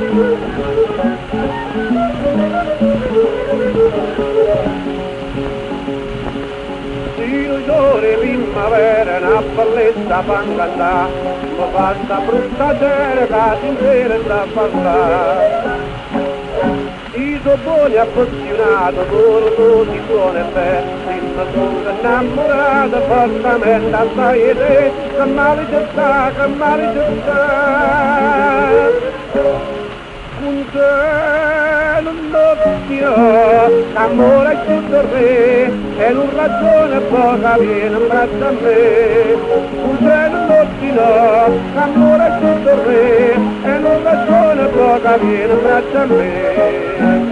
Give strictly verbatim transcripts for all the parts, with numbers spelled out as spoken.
Illusione primavera, una bellezza panganda, ma basta brutta terra che intera da parlare. Io sono buono e appassionato, solo tu si suona bene, ma sono innamorato, fortemente assai di te, che male ci sta, che male ci sta. Un cielo notturno, amore è tutto il re, e non ragione poca viene in braccio a me. Un cielo notturno, amore è tutto il re, e non ragione poca viene in braccio a me.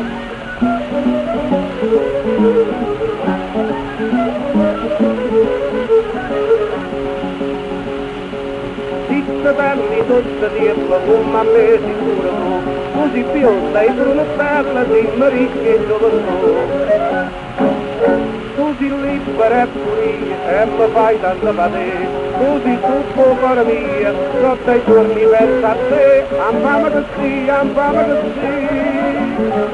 Tutte belli, tutte dirlo, come a me sicuro tu, così bionda e bruna bella, dimmi ricca e gioventù. Così libera e pulita, e mi fai tanto patire, così tutto cuore mio, sotto i giorni pensa a te, ampama così, ampama così.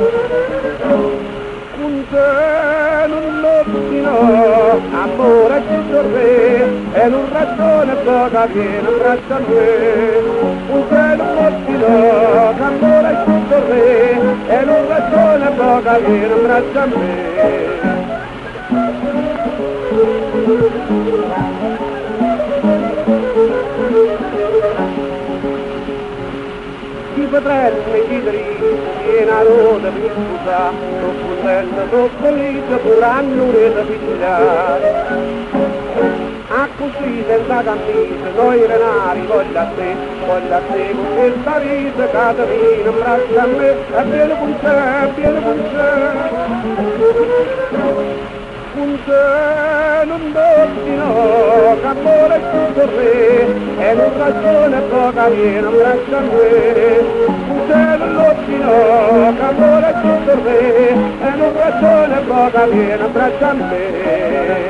Un cielo notturno, amore è tutto il re, e non ragione poca viene in braccio a me. Un cielo notturno, amore è tutto il re, e non ragione poca viene in braccio a me. Chi potrebbe chiedere, viene a rota per scusare, troppo contento, troppo felice, pure a un'ora di pigliare. A così senza camisa, noi renari, voglio a te, voglio a te, con questa vita, Caterina, in braccio a me, e vieni con te, vieni con te. Un cielo notturno, che amore è tutto il re, e non ragione poca viene in braccio a me. Un cielo notturno, che amore è tutto il re, e non ragione poca viene in braccio a me.